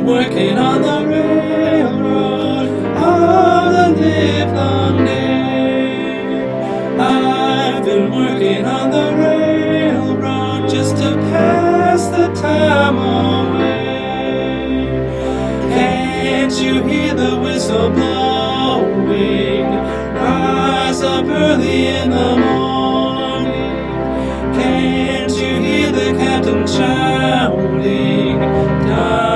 been working on the railroad all the livelong day. I've been working on the railroad just to pass the time away. Can't you hear the whistle blowing? Rise up early in the morning. Can't you hear the captain shouting?